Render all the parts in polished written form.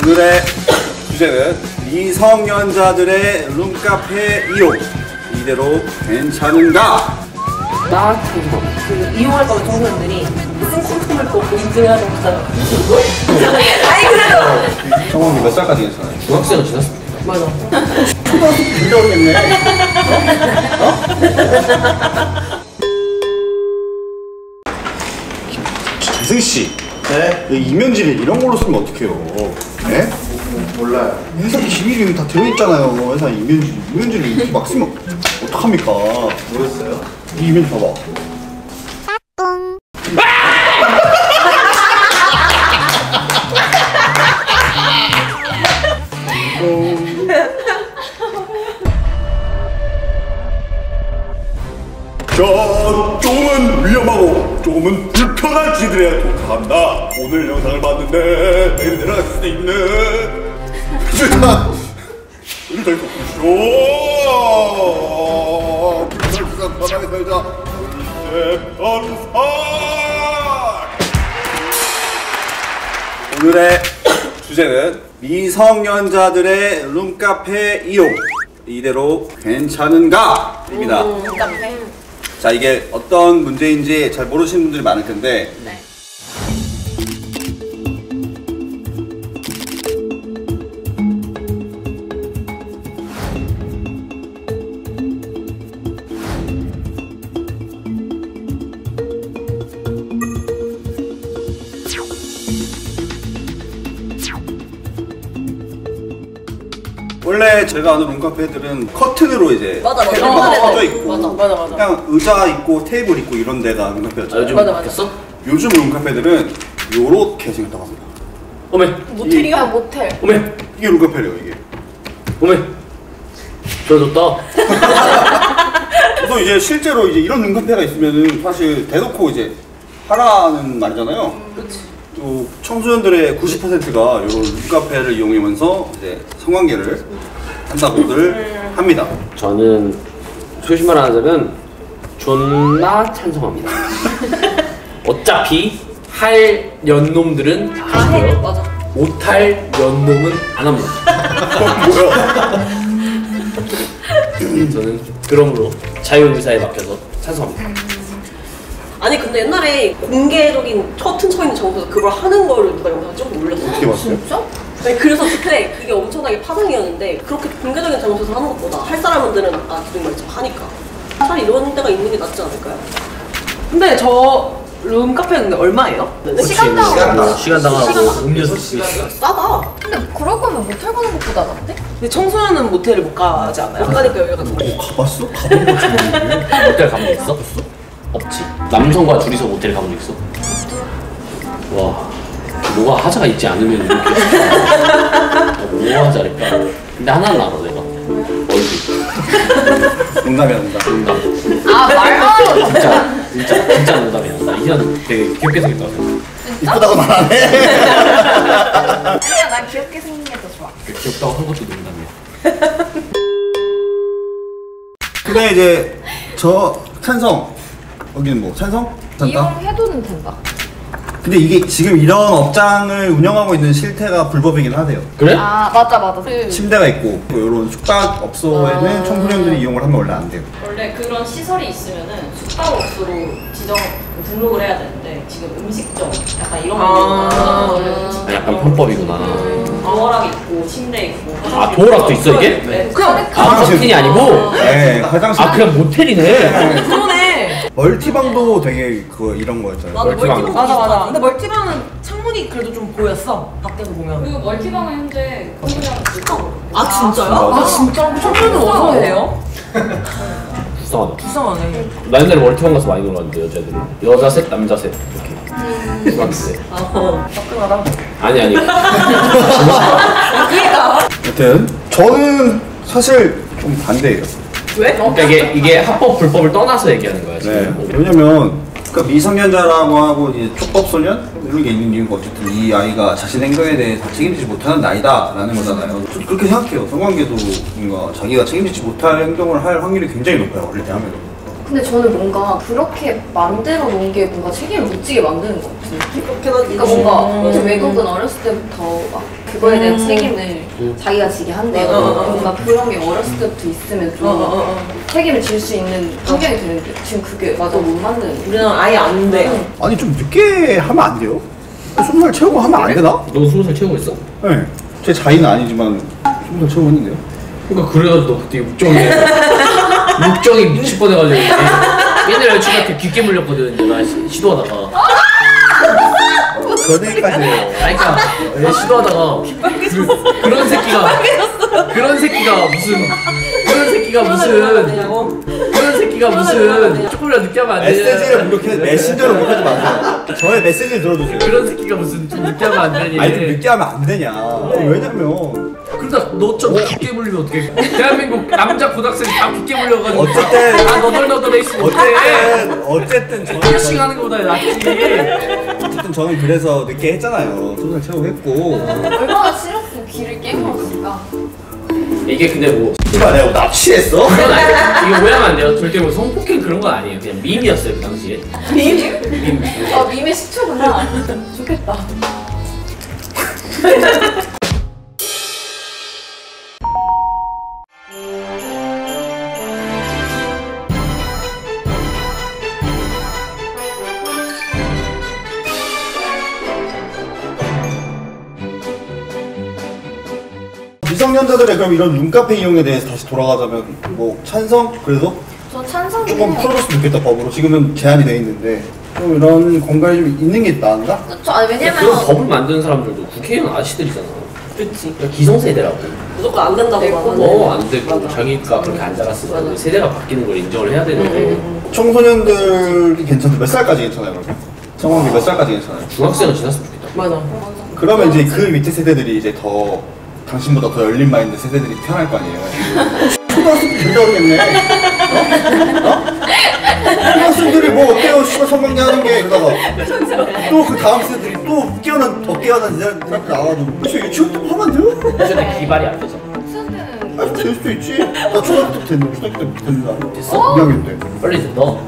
오늘의 주제는 미성년자들의 룸카페 이용 이대로 괜찮은가? 나 같은 거 이용할 거면 청소년들이 무슨 콘돔을 꼭 인증하는 거잖아. 아니 그래도 성원이 몇 살까지 괜찮아요? 중학생은 지났습니다. 맞아. 진짜 어렵겠네. 재승씨, 네? 이면지를 이런 걸로 쓰면 어떡해요? 네? 몰라요. 회사 기밀이 다 들어있잖아요. 회사 이면지를 이렇게 막 쓰면 어떡합니까? 뭐였어요? 이 이면지 봐봐. 자, 조금은 위험하고 조금은 불편한 지들에 도착한다. 오늘 영상을 봤는데 내일 내려갈 수도 있는 일단 보시오. 불편한 세상 편하게 살자. 이제 변사. 오늘의 주제는 미성년자들의 룸카페 이용 이대로 괜찮은가? 입니다. 자, 이게 어떤 문제인지 잘 모르시는 분들이 많을 텐데 네. 원래 제가 아는 룸카페들은 커튼으로 이제 맞아. 테이블만 꺼져 있고 맞아. 그냥 의자 있고 테이블 있고 이런 데가 아, 룸카페였잖아요. 요즘 맞아. 바뀌었어? 요즘 룸카페들은 요렇게 생겼다고 합니다. 어메, 모텔이야 모텔. 어메, 이게 룸카페래요, 이게. 어메. 좋아졌다. 그래서 이제 실제로 이제 이런 룸카페가 있으면은 사실 대놓고 이제 하라는 말이잖아요. 그렇지. 또 청소년들의 90%가 이런 룸카페를 이용하면서 이제 성관계를 한다고들 합니다. 저는 솔직히 말하자면 존나 찬성합니다. 어차피 할 연놈들은 다 하고요. 맞아. 못할 연놈은 안 합니다. 뭐야? 저는 그러므로 자유의사에 맡겨서 찬성합니다. 아니 근데 옛날에 공개적인 커튼 쳐 있는 장소에서 그걸 하는 거를 누가 영상 찍어 올렸어. 어떻게 봤어요? 진짜? 네, 그래서 그때 그게 엄청나게 파장이었는데 그렇게 공개적인 장소에서 하는 것보다 할 사람들은 아까 기둥 말처럼 하니까 차라리 이런 데가 있는 게 낫지 않을까요? 근데 저 룸카페 근데 얼마예요? 시간당. 시간당하고 음료수 싸다. 근데 그럴 거면 모텔 가는 것보다 낫대? 근데 청소년은 모텔을 못 가지 않아요? 못 가니까 여기가 더 가봤어? 가본 거 같은데? 모텔 가본 적 있어? 없지. 남성과 둘이서 모텔 가본 적 있어? 와, 뭐가 하자가 있지 않으면 이렇게 뭐가 하자랄까. 근데 하나는 알아 내가. 얼굴. 농담이야. 아 말로 진짜 농담이야. 나 이현 되게 귀엽게 생겼다고 생각해. 이쁘다고 말하네. 아니야 난 귀엽게 생긴 게 더 좋아. 귀엽다고 한 것도 농담이야. 근데 이제 저 찬성. 여기는 뭐 찬성? 이용해도는 된다. 근데 이게 지금 이런 업장을 운영하고 있는 실태가 불법이긴 하대요. 그래? 아 맞아. 침대가 있고 이런 숙박업소에는 청소년들이 이용을 하면 원래 안 돼요. 원래 그런 시설이 있으면은 숙박업소로 지정 등록을 해야 되는데 지금 음식점 약간 이런 거 원래 음식점 약간 편법이구나. 도어락 있고 침대 있고 아, 도어락도 있어 이게? 네. 그냥 아, 커튼이 아니고? 네, 화장실. 아, 그냥 모텔이네. 그러네. 멀티방도 되게 이런 거였잖아요. 나도 멀티방. 멀티방 맞아. 근데 멀티방은 창문이 그래도 좀 보였어. 밖에서 보면. 그리고 멀티방은 현재 컨디션 아 진짜요? 아 진짜? 청소년은 어디서 해요? 불쌍하다. 불쌍하네. 나 옛날에 멀티방 가서 많이 놀았는데 여자들이 여자 셋 남자 셋 이렇게 중학생 때. 따끔하다. 아니 여튼 저는 사실 좀 반대예요. 왜? 그러니까 이게 합법 불법을 떠나서 얘기하는 거야 네. 지금. 왜냐면 그러니까 미성년자라고 하고 이제 촉법소년 이런 게 있는 이유가 어쨌든 이 아이가 자신 행동에 대해 다 책임지지 못하는 나이다라는 거잖아요. 저 그렇게 생각해요. 성관계도 뭔가 자기가 책임지지 못할 행동을 할 확률이 굉장히 높아요. 어릴 때 하면. 근데 저는 뭔가 그렇게 만들어 놓은 게 뭔가 책임을 못 지게 만드는 것 같아요. 그렇긴 하지. 그러니까 뭔가 이제 외국은 어렸을 때부터 막 그거에 대한 책임을 자기가 지게 한대요. 뭔가 그런 게 어렸을 때부터 있으면 좀 책임을 질 수 있는 환경이 되는데 지금 그게 맞아 못 만드는 거야. 우리는 아예 안 돼. 아니 좀 늦게 하면 안 돼요? 20살 채우고 하면 안 되나? 너 20살 채우고 있어? 네. 제 자의는 아니지만 20살 채우고 있는데요. 그러니까 그래가지고 너 그때 육정이 미칠 뻔해가지고 옛날에 여자친구한테 깊게 물렸거든. 내가 시도하다가. 그러니까요. 아니 그니까 얘 시도하다가 그런 새끼가 무슨 조금이라도 늦게 하면 안 돼. 메시지를 이렇게 메신저로 못하지 마세요. 저의 메시지를 들어주세요. 그런 새끼가 무슨 좀 늦게 하면 안 되니. 아니 좀 늦게 하면 안 되냐. 왜냐면 그러다 너좀 깊게 물리면 어떡해. 대한민국 남자 고등학생이 다 깊게 물려가지고 어쨌든 너덜너덜해 있으면 어떡해. 어쨌든 저는 피어싱 하는 거보다 낫지. 어쨌든 저는 그래서 늦게 했잖아요. 20살 채우고 했고. 얼마나 싫었고 길을 깨물었을까. 이게 근데 뭐 씨발 내가 납치했어? 그건 아니에요. 이거 오해하면 안 돼요. 절대 뭐 성폭행 그런 건 아니에요. 그냥 밈이었어요 그 당시에. 밈? 아 밈의 시초구나. 좋겠다. 미성년자들의 그럼 이런 룸카페 이용에 대해서 다시 돌아가자면 뭐 찬성? 그래도 저 찬성이긴 조금 해. 풀어줬으면 좋겠다 법으로. 지금은 제한이 돼 있는데 좀 이런 공간이 좀 있는 게 나은가? 그쵸. 아니 그런 왜냐면 법을 만드는 사람들도 국회의원 아저씨들이잖아. 그렇지. 그러니까 기성세대라고. 무조건 안 된다고 하는. 안 되고 자기가 그렇게 안 자랐으면 세대가 바뀌는 걸 인정을 해야 되는데 청소년들이 괜찮은데 몇 살까지 괜찮아요 그러면? 성원이 몇 살까지 괜찮아요? 중학생은 지났으면 좋겠다. 맞아. 그러면 이제 그 밑에 세대들이 이제 더 당신보다 더 열린 마인드 세대들이 편할 거 아니에요. 초등학생 된다 그러겠네. 어? 초등학생들이 뭐 어때요? 씨발 성관계 하는 게 이러다가 또 그 다음 세대들이 또 더 깨어난 사람들 나와도 그치 유치원 또 하면 안 돼요? 요즘에 기발이 안 되잖아. 수는 아니 될 수도 있지. 나 초등학교 때 됐는데 초등학교 때 됐는데 됐어? 2학년 때. 빨리 넣어.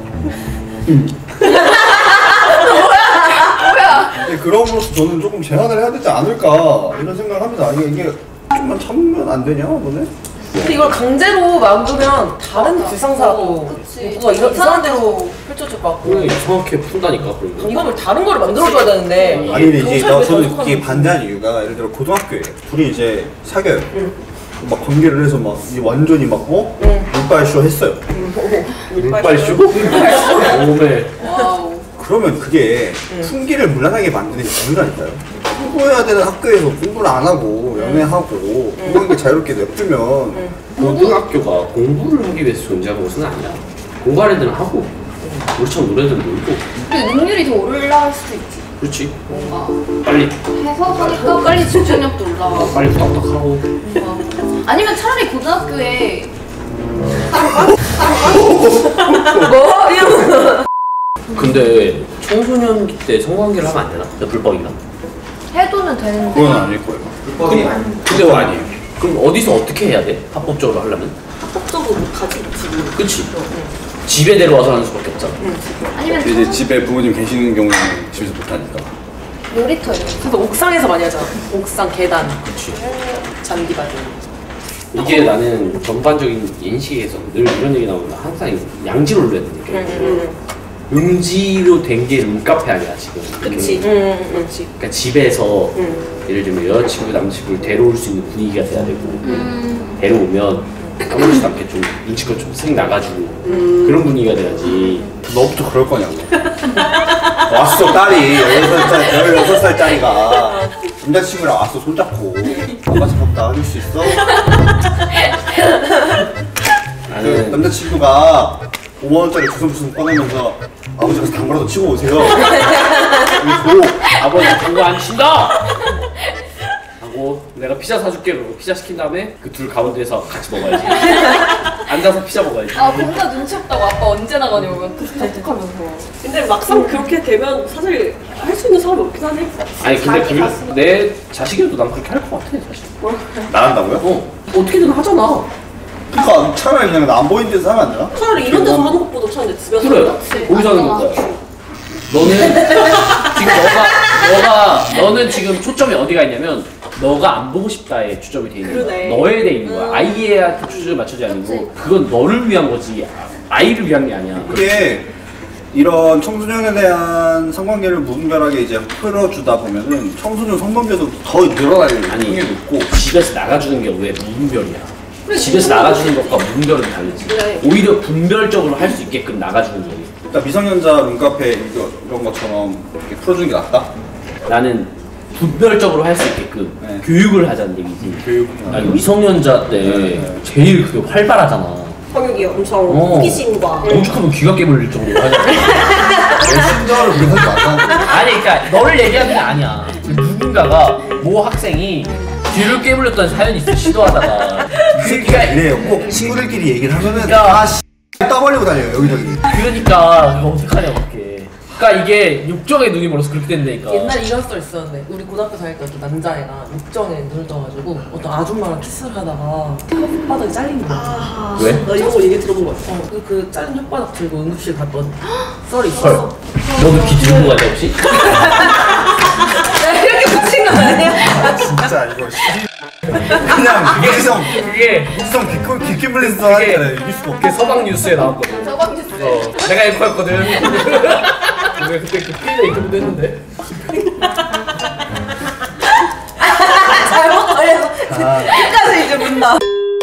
네, 그럼으로써 저는 조금 제한을 해야 되지 않을까 이런 생각을 합니다. 이게 좀만 참으면 안 되냐 너네? 근데 이걸 강제로 만들면 다른 불상사도 그치. 누가 이런 이상한 대로 펼쳐질 것 같고 그냥 이상하게 푼다니까 그리고. 이거를 다른 거를 만들어줘야 되는데 아니 근데 이제 경찰 왜 저는 저렇게 이게 하는 반대하는 이유가 예를 들어 고등학교에 둘이 이제 사겨요. 막 관계를 해서 막 이제 완전히 막 물빨쇼 했어요. 물빨쇼? 몸에. 와우. 그러면 그게 풍기를 문란하게 만드는 게 아니라니까요. 공부해야 되는 학교에서 공부를 안 하고 연애하고 공부하는 게 자유롭게 냅두면 고등학교가 공부를 하기 위해서 존재하는 것은 아니야. 공부하는 데는 하고 우리처럼 노래들 놀고. 근데 능률이 더 올라갈 수도 있지. 그렇지. 뭔가 빨리 해서 하니까 빨리 집중력도 올라가고. 빨리 후딱후딱 하고. 뭔가. 아니면 차라리 고등학교에 뭐? 이러면. 근데 청소년기 때 성관계를 하면 안 되나? 불법인가? 해도는 되는데. 그건 아닐 거예요. 근데 왜 아니에요? 그럼 어디서 어떻게 해야 돼? 합법적으로 하려면? 합법적으로 못하지 지금. 그치? 집에 데려와서 하는 수밖에 없잖아. 아니면 이제 집에 부모님 계시는 경우는 집에서 못하니까. 놀이터 이런 거. 그래서 옥상에서 많이 하잖아. 옥상 계단 그치. 잔디밭 이게 나는 전반적인 인식에서 늘 이런 얘기 나오면 항상 양지로 올려야 되니까. 음지로 된 게 룸카페 아니야 지금. 그치. 그렇지. 그러니까 집에서 예를 들면 여자친구 남자친구를 데려올 수 있는 분위기가 돼야 되고 데려오면 아무렇지도 않게 좀 눈치껏 좀 쓱 나가지고 그런 분위기가 돼야지. 너부터 그럴 거냐고. 왔어 딸이 16살짜리가 남자친구랑 왔어 손잡고 아빠 잡았다 해줄 수 있어? 그 남자친구가 5만원짜리 주섬주섬 꺼내면서 아버지 가서 당구라도 치고 오세요. 그리고 아버지 당구 안 친다! 하고 내가 피자 사줄게 그러고 피자 시킨 다음에 그 둘 가운데서 같이 먹어야지. 앉아서 피자 먹어야지. 아 뭔가 눈치 없다고 아빠 언제 나가냐고 톡톡하면서. 근데 막상 그렇게 되면 사실 할 수 있는 사람이 없긴 하네. 아니 근데 내 자식이라도 난 그렇게 할 것 같아 사실. 나간다고요? 어떻게든 하잖아. 그러니까 차라리 그냥 나 안 보이는 데서 하면 안 되나? 차라리 이런 데서 하는 것보다 차라리 집에서 그래. 하는 거기서 하는 거야. 너는 지금 너는 지금 초점이 어디가 있냐면 너가 안 보고 싶다에 초점이 돼 있는 그러네. 거야. 너에 돼 있는 거야. 아이한테 초점이 맞춰지 아니고 그건 너를 위한 거지 아이를 위한 게 아니야. 그게 이런 청소년에 대한 성관계를 무분별하게 이제 풀어주다 보면은 청소년 성범죄도 더 늘어날 확률이 높고. 집에서 나가주는 게 왜 무분별이야? 집에서 나가주는 것과 무분별은 다르지. 그래. 오히려 분별적으로 할 수 있게끔 나가주는 거지. 그러니까 미성년자 룸카페 이런 것처럼 이렇게 풀어주는 게 낫다? 나는 분별적으로 할 수 있게끔 네. 교육을 하자는 얘기지. 교육. 아니, 미성년자 때 제일 그게 활발하잖아. 성욕이 엄청 어. 호기심과 오죽하면 귀가 깨물릴 정도로 하잖아. 신자를 그렇게 하지 말라고. 아니 그러니까 너를 얘기하는 게 아니야. 누군가가 모 학생이 귀를 깨물렸던 사연이 있어 시도하다가 그러니까 이래요. 꼭 친구들끼리 얘기를 하면은 야. 다 떠벌리고 다녀요 여기저기. 그러니까 그거 어떡하냐 그렇게. 그러니까 이게 욕정의 눈이 멀어서 그렇게 된다니까. 옛날에 이런 썰 있었는데 우리 고등학교 다닐 때 어떤 남자애가 욕정에 눈을 떠가지고 어떤 아줌마랑 키스를 하다가 혓바닥이 잘린 거야. 왜? 나 이런 거 얘기 들어본 거 같아. 그 잘린 혓바닥 들고 응급실 갔던 썰이 헐. 있었어. 너도 귀 들고 가자 혹시? 이렇게 붙인 거 아니야? 진짜 이거 그냥 무지성 그게 귀키블리스 하니까 이길 수가 없게. 서방 뉴스에 나왔거든. 서방 뉴스. 내가 앵커였거든. 근데 그때 그 피해자 인터뷰도 했는데. 잘못 걸려서 끝까지 이제 문다.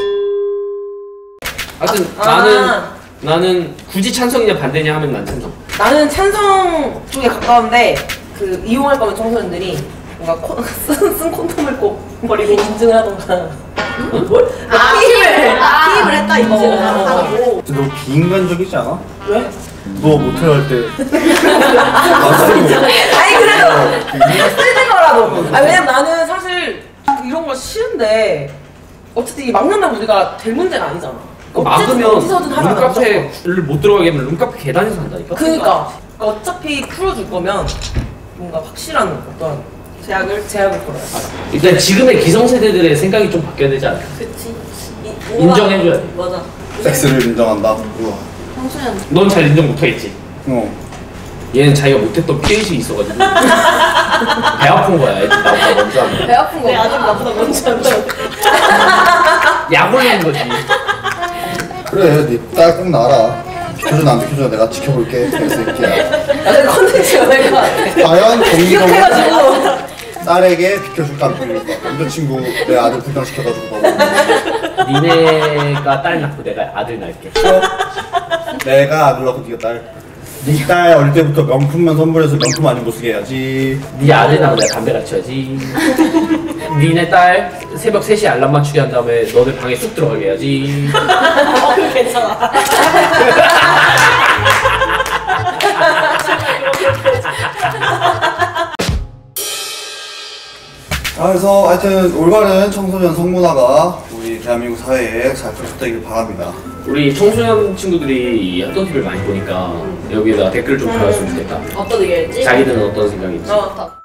하여튼 아. 나는 굳이 찬성이냐 반대냐 하면 난 찬성. 나는 찬성 쪽에 가까운데 그 이용할 거면 청소년들이 뭔가 쓴 콘돔을 꼭 버리고 인증을 하던가. 뭘? 피임을 했다 인증을 하고. 근데 너 비인간적이지 않아? 왜? 너 모텔 할 때. 아니 그래도 쓰는 거라도. 아 왜냐면 나는 사실 이런 거 싫은데 어쨌든 이 막는다고 우리가 될 문제는 아니잖아. 어쨌든 막으면 어디서든 하면 안 룸카페를 못 들어가게 하면 룸카페 계단에서 한다니까? 그러니까 어차피 풀어줄 거면 뭔가 확실한 어떤 제약을 걸어야 돼. 일단 지금의 기성세대들의 생각이 좀 바뀌어야 되지 않을까? 그치. 인정해줘야 돼. 맞아. 섹스를 인정한다. 우와. 청소년. 넌 잘 인정 못하겠지? 얘는 자기가 못했던 피해의식이 있어가지고 배 아픈 거야 애들 나보다 먼저 하면. 배 아픈 거. 내 아들 나보다 먼저 한다. 약 올리는 거지. 그래, 네 딸 꼭 낳아라. 비켜줘 안 비켜줘 내가 지켜볼게. 개새끼야. 나는 컨텐츠가 될 것 같아. 과연 정기적으로 기억해가지고 딸에게 비켜줄까 안 비켜줄까. 남자친구 내 아들 불쌍시켜가지고 너무. 니네가 딸 낳고 내가 아들 낳을게. 내가 아들 낳고 네가 딸. 네 딸 어릴 때부터 명품만 선물해서 명품 아닌 거 쓰게 해야지. 네 아들 낳고 내가 담배 같이 해야지. 니네 딸 새벽 3시에 알람 맞추게 한 다음에 너네 방에 쑥 들어가게 해야지. 그럼 괜찮아. 그래서 하여튼 올바른 청소년 성문화가 우리 대한민국 사회에 잘 펼쳐지길 바랍니다. 우리 청소년 친구들이 어떤 TV를 많이 보니까 여기에다가 댓글 좀 달았으면 좋겠다. 어떤 얘기했지? 자기들은 어떤 생각인지. 어.